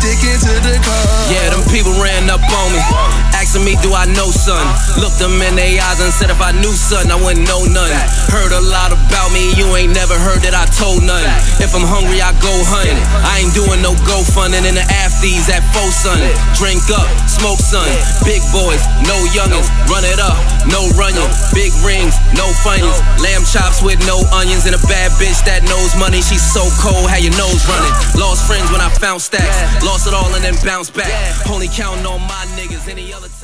sticking to the cause. Yeah, them people ran up on me, asking me, do I know son? Looked them in their eyes and said if I knew son, I wouldn't know none. Heard a lot about me, you ain't never heard that I told none. If I'm hungry, I go hunting. I ain't doing no GoFunding in the afties at Fo son. Drink up, smoke son. Big boys, no youngins. Run it up, no running. Big rings, no funnies. Lamb chops with no onions. And a bad bitch that knows money. She's so cold, how your nose running. Lost friends when I found stacks. Lost it all and then bounced back. Only counting on my niggas. Any other